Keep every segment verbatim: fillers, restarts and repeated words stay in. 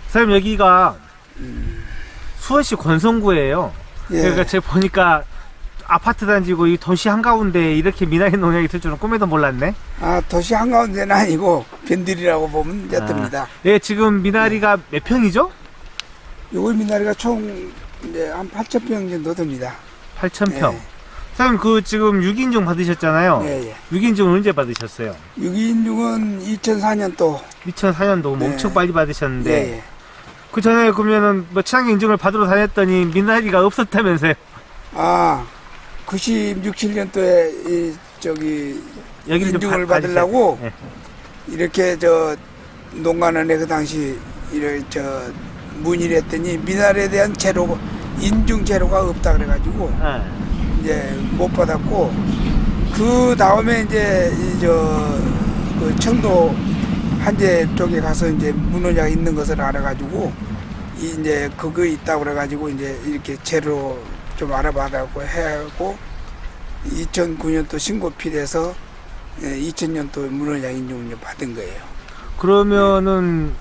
선생님 여기가 음. 수원시 권성구예요. 예. 그러니까 제가 보니까 아파트 단지고 이 도시 한가운데 이렇게 미나리 농약이 있을 줄은 꿈에도 몰랐네. 아, 도시 한가운데는 아니고 변들이라고 보면 됩니다. 아, 예, 지금 미나리가 네. 몇 평이죠? 요거 미나리가 총 이제 한 팔천 평 정도 됩니다. 팔천 평. 예. 선생님 그 지금 육 인증 받으셨잖아요. 예, 예. 육 인증은 언제 받으셨어요? 육 인증은 이천사 년도. 이천사 년도 뭐 예. 엄청 빨리 받으셨는데. 예, 예. 그 전에 그러면은 뭐 친환경 인증을 받으러 다녔더니 미나리가 없었다면서요? 아, 구십육, 칠 년도에 이 저기 여기를 인증을 받- 받으려고 예. 이렇게 저 농가는에 그 당시 이래 저 문의를 했더니 미나리에 대한 재료 인증 재료가 없다 그래가지고 예. 이제 못 받았고, 그 다음에 이제 이저그 청도 한제 쪽에 가서 이제 문어냐가 있는 것을 알아가지고 이 이제 그거 있다고 그래가지고 이제 이렇게 재료 좀 알아봐가고 해고 이천구 년도 신고 필해서 이천 년도 문어냐 인증을 받은 거예요. 그러면은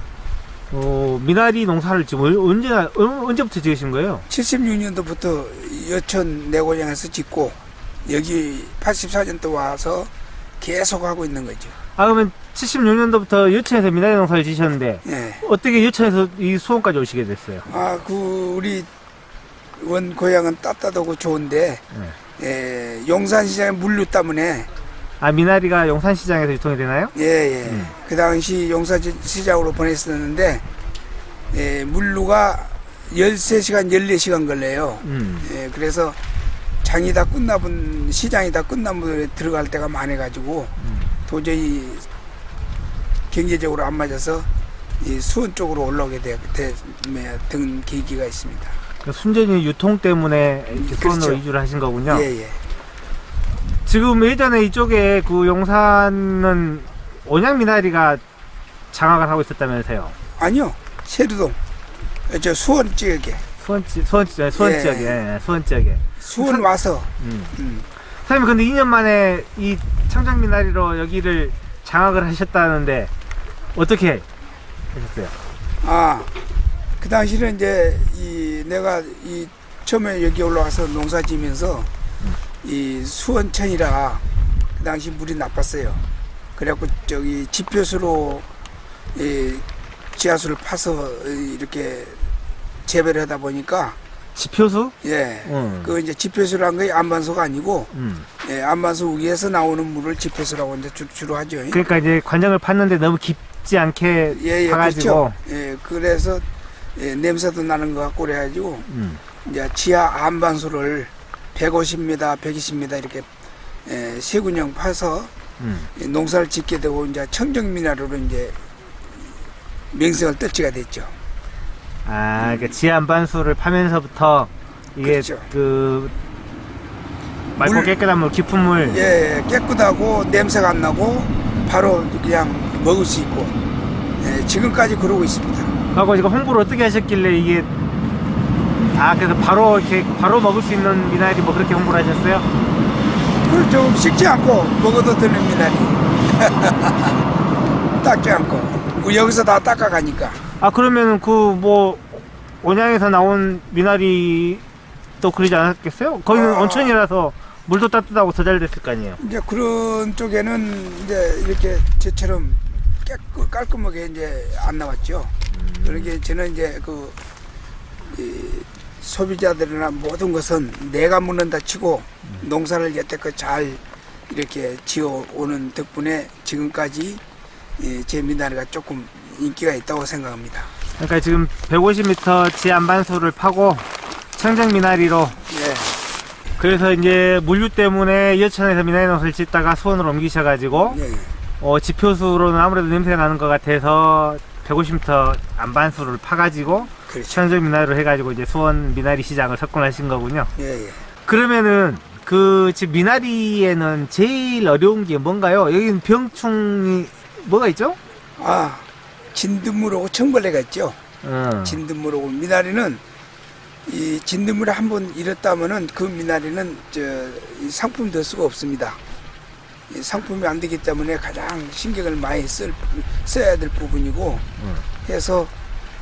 어, 미나리 농사를 지금 언제 언제부터 지으신 거예요? 칠십육 년도부터 여천 내 고향에서 짓고 여기 팔십사 년도 와서 계속 하고 있는 거죠. 아, 그러면 칠십육 년도부터 여천에서 미나리 농사를 지셨는데 예. 어떻게 여천에서 이 수원까지 오시게 됐어요? 아, 그 우리 원 고향은 따뜻하고 좋은데 네. 예, 용산시장의 물류 때문에 아, 미나리가 용산시장에서 유통이 되나요? 예, 예. 음. 그 당시 용산시장으로 보냈었는데 예, 물류가 열세 시간, 열네 시간 걸려요. 음. 예, 그래서 장이 다 끝나본 시장이 다 끝나면 들어갈 때가 많아가지고 음. 도저히 경제적으로 안 맞아서 이 수원 쪽으로 올라오게 되, 되, 된 계기가 있습니다. 그 순전히 유통 때문에 이렇게 수원으로 그렇죠. 이주를 하신 거군요. 예, 예. 지금 예전에 이쪽에 그 용산은 온양 미나리가 장악을 하고 있었다면서요? 아니요, 세류동, 저 수원 지역에 수원 지 수원 지 수원 예. 지역에 예, 수원 지역에. 수원 선- 와서 음. 음. 선생님 근데 이 년 만에 이 청정 미나리로 여기를 장악을 하셨다는데 어떻게 하셨어요? 아, 그 당시는 이제 이 내가 이 처음에 여기 올라와서 농사 지면서 이 수원천이라 그 당시 물이 나빴어요. 그래갖고 저기 지표수로 이 지하수를 파서 이렇게 재배를 하다 보니까 지표수? 예, 음. 그 이제 지표수란 게 안반수가 아니고 음. 예, 안반수 위에서 나오는 물을 지표수라고 이제 주, 주로 하죠. 그러니까 이제 관정을 팠는데 너무 깊지 않게 예, 예, 파가지고. 그렇죠. 예, 그래서 예, 냄새도 나는 것 같고 그래가지고 음. 이제 지하 안반수를 백오십 미터, 백이십 미터 이렇게 에, 세군형 파서 음. 농사를 짓게 되고 이제 청정미나리로 이제 명성을 떨치가 됐죠. 아, 그러니까 지한반수를 파면서부터 이게 그렇죠. 그 맑고 물- 깨끗한 물, 깊은 물. 예, 깨끗하고 냄새가 안 나고 바로 그냥 먹을 수 있고 예, 지금까지 그러고 있습니다. 하고 지금 홍보를 어떻게 하셨길래 이게 아 그래서 바로 이렇게 바로 먹을 수 있는 미나리 뭐 그렇게 홍보를 하셨어요? 그걸 좀 식지 않고 먹어도 되는 미나리 닦지 않고 여기서 다 닦아가니까. 아 그러면은 그 뭐 온양에서 나온 미나리 또 그러지 않았겠어요? 거기는 아. 온천이라서 물도 따뜻하고 더 잘 됐을 거 아니에요? 이제 그런 쪽에는 이제 이렇게 저처럼 깨끗 깔끔하게 이제 안 나왔죠. 음. 그러게 저는 이제 그 이 소비자들이나 모든 것은 내가 묻는다 치고 음. 농사를 여태껏 잘 이렇게 지어 오는 덕분에 지금까지 이 제 미나리가 조금 인기가 있다고 생각합니다. 그러니까 지금 백오십 미터 지한반수를 파고 청정 미나리로 예, 그래서 이제 물류 때문에 여천에서 미나리 농사를 짓다가 수원으로 옮기셔가지고 예, 어, 지표수로는 아무래도 냄새가 나는 것 같아서 백오십 미터 안반수를 파가지고 그렇죠. 청정 미나리로 해가지고 이제 수원 미나리 시장을 석권하신 거군요. 예, 예. 그러면은 그 지금 미나리에는 제일 어려운 게 뭔가요? 여기는 병충이 뭐가 있죠? 아, 진드물하고 청벌레가 있죠. 어. 진드물하고 미나리는 이 진드물을 한번 잃었다면은 그 미나리는 저 이 상품 될 수가 없습니다. 이 상품이 안 되기 때문에 가장 신경을 많이 쓸, 써야 될 부분이고 음. 해서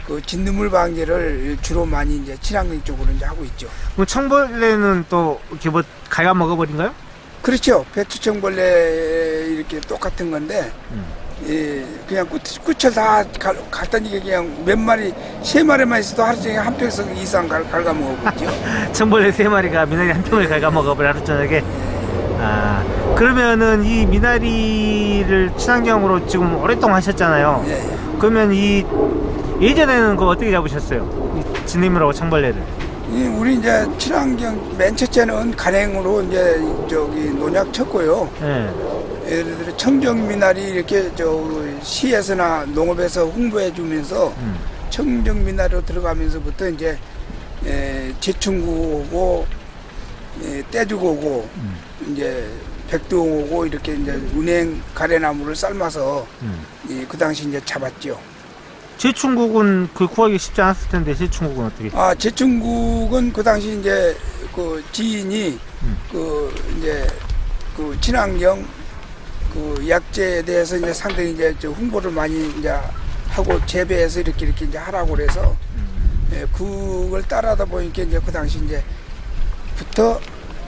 그 진드물 방제를 주로 많이 이제 친환경 쪽으로 이제 하고 있죠. 그럼 청벌레는 또 이렇게 뭐 갉아 먹어버린가요? 그렇죠. 배추청벌레 이렇게 똑같은 건데, 음. 예, 그냥 끝, 끝을 다 갈, 갖다니까 그냥 몇 마리, 세 마리만 있어도 하루 종일 한 평석 이상 갈, 갉아먹고 있죠. 청벌레 세 마리가 미나리 한 평을 갉아 먹어버려 하루 저녁에. 아, 그러면은 이 미나리를 친환경으로 지금 오랫동안 하셨잖아요. 예, 예. 그러면 이 예전에는 그거 어떻게 잡으셨어요? 이 진드물하고 청벌레를. 이 우리 이제 친환경 맨 첫째는 간행으로 이제 저기 농약 쳤고요. 예. 예를 들어 청정미나리 이렇게 저 시에서나 농업에서 홍보해 주면서 음. 청정미나리로 들어가면서부터 이제 에, 제충구 오고 에, 떼주고 오고 음. 이제 백두홍 오고 이렇게 이제 운행 가래나무를 삶아서 음. 이, 그 당시 이제 잡았죠. 제충국은 그 구하기 쉽지 않았을 텐데 제충국은 어떻게? 아 제충국은 그 당시 이제 그 지인이 음. 그 이제 그 친환경 그 약재에 대해서 이제 상당히 이제 저 홍보를 많이 이제 하고 재배해서 이렇게 이렇게 이제 하라고 그래서 음. 예, 그걸 따라하다 보니까 이제 그 당시 이제부터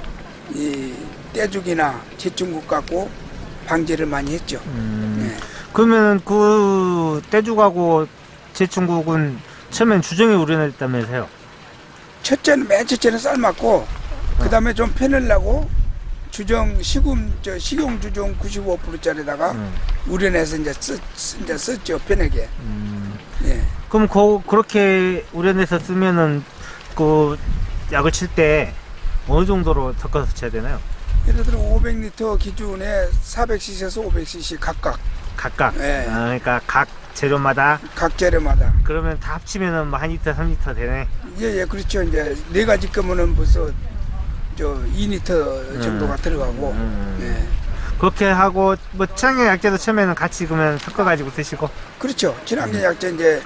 이 떼죽이나 제충국 갖고 방제를 많이 했죠. 음. 예. 그러면 그 떼죽하고 제충국은 처음엔 주정에 우려냈다면서요? 첫째는 맨 첫째는 삶았고 그 다음에 좀 편하려고 주정 식음 저 식용 주정 구십오 퍼센트짜리다가 음. 우려내서 이제 쓰, 쓰- 이제 썼죠 편하게. 음. 예. 그럼 그, 그렇게 우려내서 쓰면은 그 약을 칠 때 어느 정도로 섞어서 쳐야 되나요? 예를 들어 오백 리터 기준에 사백 씨씨에서 오백 씨씨 각각 각각. 예. 아, 그러니까 각 재료마다. 각 재료마다. 그러면 다 합치면은 뭐 한 리터, 삼 리터 되네. 예예 그렇죠. 이제 네 가지 거면은 벌써 저 이 리터 정도가 음. 들어가고. 음. 예. 그렇게 하고 뭐 친환경 약재도 처음에는 같이 그러면 섞어가지고 드시고. 그렇죠. 친환경 약재 이제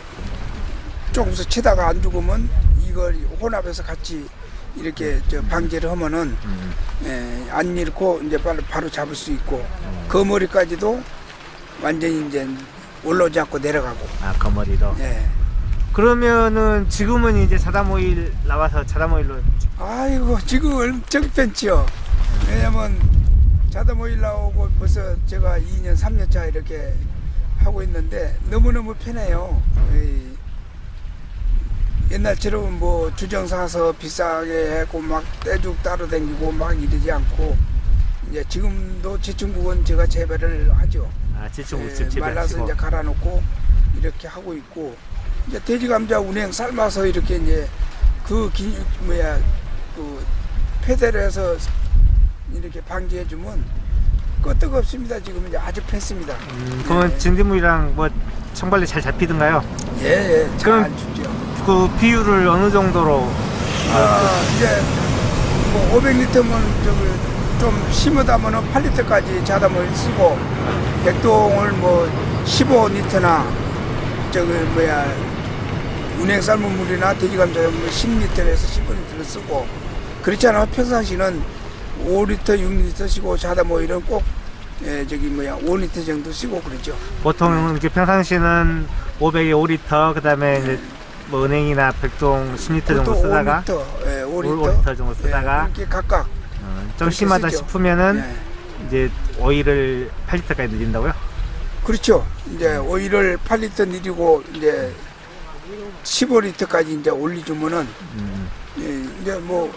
조금씩 치다가 안 죽으면 이걸 혼합해서 같이 이렇게 저 방제를 하면은 음. 예, 안 잃고 이제 바로, 바로 잡을 수 있고 거머리까지도 완전히 이제 올라오지 않고 내려가고. 아, 거머리도. 예. 그러면은 지금은 이제 자담 오일 나와서 자담 오일로. 아이고 지금 엄청 편치요. 왜냐면 자담오일 나오고 벌써 제가 이 년 삼 년 차 이렇게 하고 있는데 너무너무 편해요. 이 옛날처럼 뭐 주정 사서 비싸게 했고 막 떼죽 따로 다니고 막 이러지 않고 이제 지금도 제충국은 제가 재배를 하죠. 아, 제충국 예, 집 말라서 재배하시고. 이제 갈아놓고 이렇게 하고 있고 이제 돼지 감자 운행 삶아서 이렇게 이제 그 기, 뭐야 그 폐대를 해서 이렇게 방지해주면 끄떡없습니다. 지금 이제 아주 편습니다. 음, 그러면 진드물이랑 뭐 청벌레 잘 잡히던가요? 예예 잘 그럼- 안 춥죠. 그 비율을 어느 정도로? 아 이제 뭐 오백 리터면 저기 좀 심으다면은 팔 리터까지 자담을 쓰고 백동을 뭐 십오 리터나 저기 뭐야 운행 삶은 물이나 돼지 감자 뭐 십 리터에서 십오 리터를 쓰고 그렇지 않으면 평상시는 오 리터, 육 리터 쓰고 자담 오일은 꼭 예, 저기 뭐야 오 리터 정도 쓰고 그러죠. 보통 이렇게 평상시는 오백에 오 리터, 그 다음에 이제 뭐 은행이나 백동 십 리터 정도 그것도 쓰다가 오 리터, 예, 오 리터, 오 리터 정도 쓰다가 예, 이렇게 각각 어, 좀 그렇게 심하다 쓰죠. 싶으면은 예. 이제 오일을 팔 리터까지 늘린다고요? 그렇죠. 이제 오일을 팔 리터 내리고 이제 십오 리터까지 이제 올려주면은 음. 예, 이제 뭐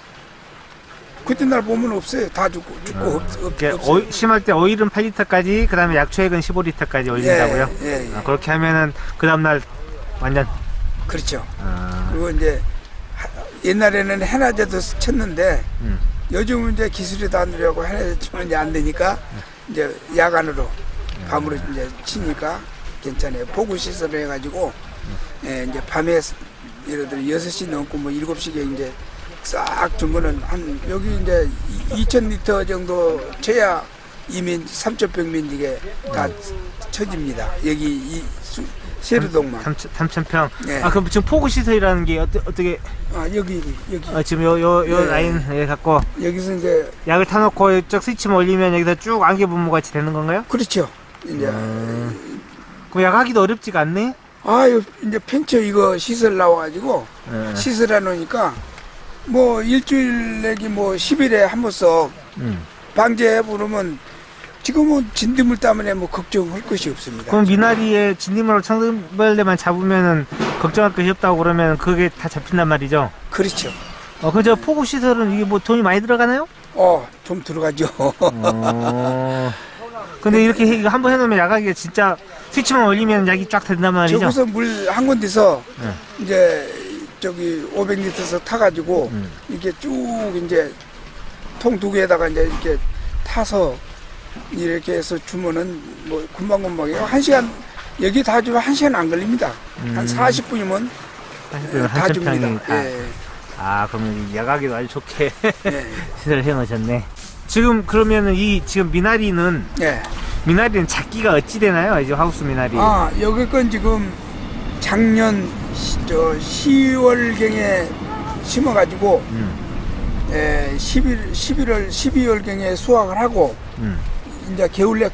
그때 날 보면 없어요. 다 죽고 죽고 어, 없, 없, 이렇게 없어요. 오일- 심할 때 오일은 팔 리터까지, 그 다음에 약초액은 십오 리터까지 올린다고요? 예, 예, 예. 아, 그렇게 하면은 그 다음날 완전. 그렇죠. 아, 그리고 이제 하- 옛날에는 해나제도 쳤는데 음. 요즘은 이제 기술이 다 느려고 해나제 치면 이제 안 되니까 이제 야간으로 밤으로 이제 치니까 괜찮아요. 보구 시설을 해가지고 예, 이제 밤에 예를 들어 여섯 시 넘고 뭐 일곱 시에 이제 싹 주면은 한 여기 이제 이천 리터 정도 쳐야 이민 삼천평 민지게 다 쳐집니다. 여기 이 수, 세르동만. 삼천 평. 예. 아, 그럼 지금 포구 시설이라는 게 어떠, 어떻게, 아 여기 여기 어, 지금 요, 요, 요 예. 라인 에 갖고 여기서 이제 약을 타놓고 이쪽 스위치만 올리면 여기서 쭉 안개 분무 같이 되는 건가요? 그렇죠. 이제 음. 그럼 약 하기도 어렵지가 않네? 아유 이제 펜처 이거 시설 나와가지고 예. 시설해 놓으니까 뭐 일주일 내기 뭐 십 일에 한 번씩 음. 방제해 보면 지금은 진드물 때문에 뭐 걱정할 것이 없습니다. 그럼 미나리에 진드물하고 청벌레만 잡으면은 걱정할 것이 없다고 그러면 그게 다 잡힌단 말이죠? 그렇죠. 어, 그저 포구 시설은 이게 뭐 돈이 많이 들어가나요? 어, 좀 들어가죠. 어. 근데 이렇게 해- 이거 한번 해놓으면 야각이 진짜 스위치만 올리면 약이 쫙 된단 말이죠? 저기서 물 한 군데서 네. 이제 저기 오백 리터에서 타가지고 음. 이렇게 쭉 이제 통 두 개에다가 이제 이렇게 타서 이렇게 해서 주면은 뭐 금방금방이에요. 한 시간 여기 다 주면 한 시간 안 걸립니다. 한 음. 사십 분이면 사실 다 한천 줍니다. 평이 다. 예. 아, 그러면 이 야각이도 아주 좋게 예. 시설을 해놓으셨네. 지금 그러면은 이 지금 미나리는 예. 미나리는 작기가 어찌 되나요? 이제 하우스 미나리. 아, 여기 건 지금 작년 시, 저 시월경에 심어가지고 음, 에, 십일, 십일월, 십이월경에 수확을 하고 음. 이제 겨울에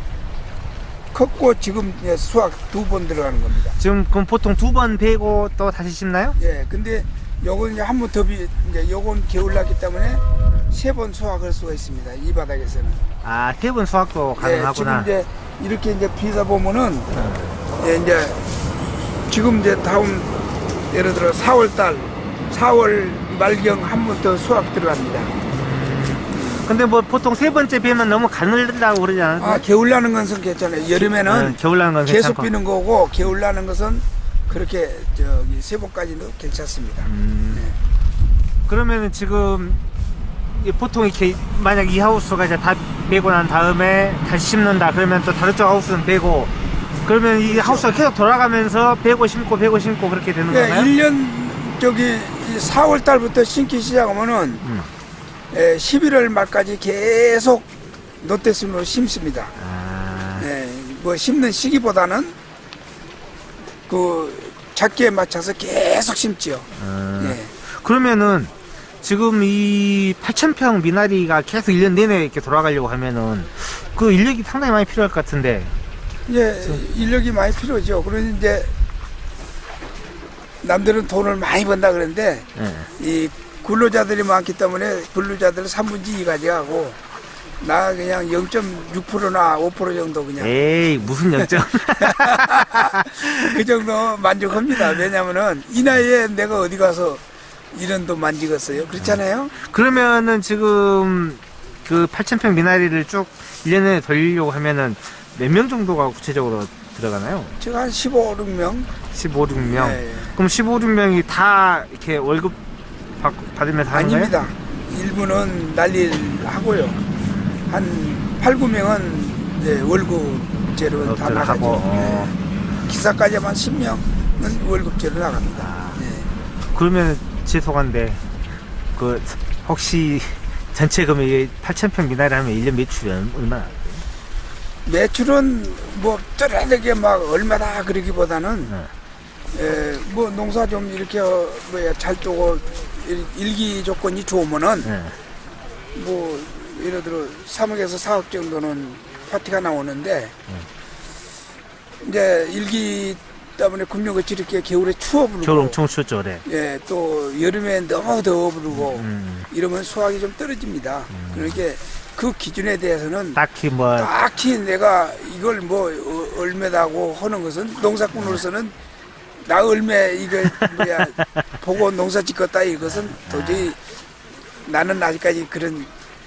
컸고 지금 이제 수확 두 번 들어가는 겁니다. 지금 그럼 보통 두 번 베고 또 다시 심나요? 예, 근데 요건 이제 한 번 더 비, 이제 요건 겨울 났기 때문에 세 번 수확할 수가 있습니다. 이 바닥에서는. 아, 세 번 수확도 예, 가능하구나. 지금 이제 이렇게 이제 비다 보면은 예, 이제 지금 이제 다음 예를 들어 사월 달, 사월 말경 한 번 더 수확 들어갑니다. 근데 뭐 보통 세 번째 비면 너무 가늘다고 그러지 않아요? 아, 겨울 나는 것은 괜찮아요. 여름에는 어, 겨울 나는 건 계속 괜찮고. 비는 거고 겨울 나는 것은 그렇게 저기 세 번까지도 괜찮습니다. 음. 네. 그러면은 지금 이 보통 이렇게 만약 이 하우스가 이제 다 베고 난 다음에 다시 심는다 그러면 또 다른 쪽 하우스는 베고 그러면 이 하우스가 계속 돌아가면서 베고 심고 베고 심고 그렇게 되는 예, 건가요? 일 년 저기 사월 달부터 심기 시작하면은 음. 예, 십일월 말까지 계속 노태순으로 심습니다. 아, 예, 뭐 심는 시기보다는 그 작기에 맞춰서 계속 심지요. 음. 예. 그러면은 지금 이 팔천 평 미나리가 계속 일 년 내내 이렇게 돌아가려고 하면은 그 인력이 상당히 많이 필요할 것 같은데. 이제 인력이 많이 필요죠. 그러니 이제 남들은 돈을 많이 번다 그러는데 예. 이 근로자들이 많기 때문에 근로자들을 삼분의 이 가져가고 나 그냥 영 점 육 퍼센트나 오 퍼센트 정도 그냥 에이 무슨 역정? 그 정도 만족합니다. 왜냐면은 이 나이에 내가 어디 가서 이런 돈 만지겠어요. 그렇잖아요. 그러면은 지금 그 팔천 평 미나리를 쭉 일 년 내내 돌리려고 하면은 몇 명 정도가 구체적으로 들어가나요? 제가 한 십오, 육 명. 십오, 육 명. 예, 예. 그럼 십오, 육 명이 다 이렇게 월급 받, 받으면서 하는 거예요? 아닙니다. 일부는 날일 하고요. 한 팔, 구 명은 이제 월급제로 다 월급제로 나가죠. 하고, 어. 예. 기사까지만 십 명은 월급제로 나갑니다. 아. 예. 그러면 제 소관데 그 혹시 전체 금액이 팔천 평 미나리 하면 일 년 매출이 얼마나? 매출은 뭐 뚜렷하게 막 얼마다 그러기보다는 네. 에, 뭐 농사 좀 이렇게 어, 뭐야 잘 뜨고 일- 일기 조건이 좋으면은 네. 뭐 예를 들어 삼억에서 사억 정도는 파티가 나오는데 이제 일기 때문에 금요같이 이렇게 겨울에 추워 부르고 겨울 엄청 추웠죠, 그래. 예, 또 여름에 너무 더워 부르고 음. 이러면 수확이 좀 떨어집니다. 그러니까 그 기준에 대해서는 딱히 뭐 딱히 내가 이걸 뭐 어, 얼매다고 하는 것은 농사꾼으로서는 나 얼매 이거 뭐야 보고 농사 짓겠다 이것은 도저히 나는 아직까지 그런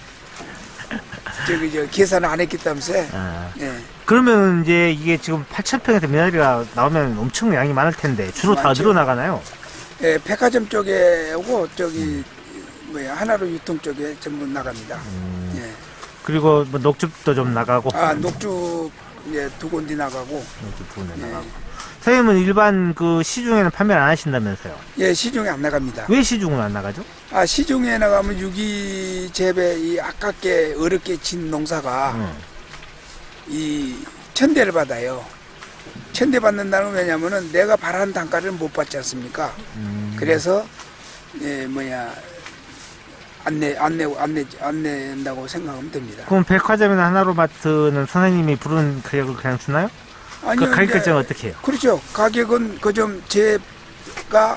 저기 저 계산을 안 했기 때문에 아. 예, 그러면 이제 이게 지금 팔천 평에서 미나리가 나오면 엄청 양이 많을 텐데 주로 다 많죠. 늘어나가나요? 예, 백화점 쪽에 오고 저기 뭐야 하나로 유통 쪽에 전부 나갑니다. 음. 예. 그리고 뭐 녹즙도 좀 나가고 아 녹주 예, 두 군데 나가고 녹즙 두 군데 예, 나가고 선생님은 일반 그 시중에는 판매를 안 하신다면서요? 예 시중에 안 나갑니다. 왜 시중은 안 나가죠? 아 시중에 나가면 유기 재배 이 아깝게 어렵게 진 농사가 음. 이 천대를 받아요. 천대 받는다는 건 왜냐면은 내가 바라는 단가를 못 받지 않습니까? 음. 그래서 예 뭐야 안내 안내 안내 안 낸다고 생각하면 됩니다. 그럼 백화점이나 하나로마트는 선생님이 부른 가격을 그냥 주나요? 아니요, 그 가격 이제- 결정은 어떻게 해요? 그렇죠. 가격은 그 좀 제가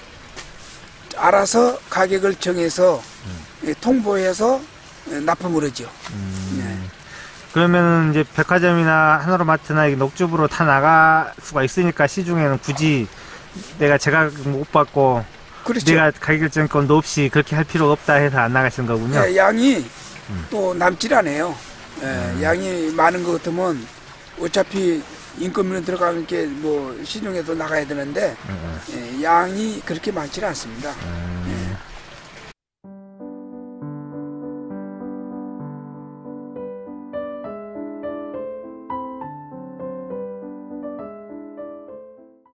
알아서 가격을 정해서 예, 통보해서 예, 납품을 하죠. 네. 그러면 이제 백화점이나 하나로마트나 이 녹즙으로 다 나갈 수가 있으니까 시중에는 굳이 내가 제가 못 받고 그렇죠. 내가 가격 결정권도 없이 그렇게 할 필요가 없다 해서 안 나가시는 거군요. 예, 양이 음. 또 남질 않아요. 예, 양이 많은 것 같으면 어차피 인건비는 들어가면 게 뭐 시중에도 나가야 되는데 음, 예, 양이 그렇게 많지는 않습니다. 음.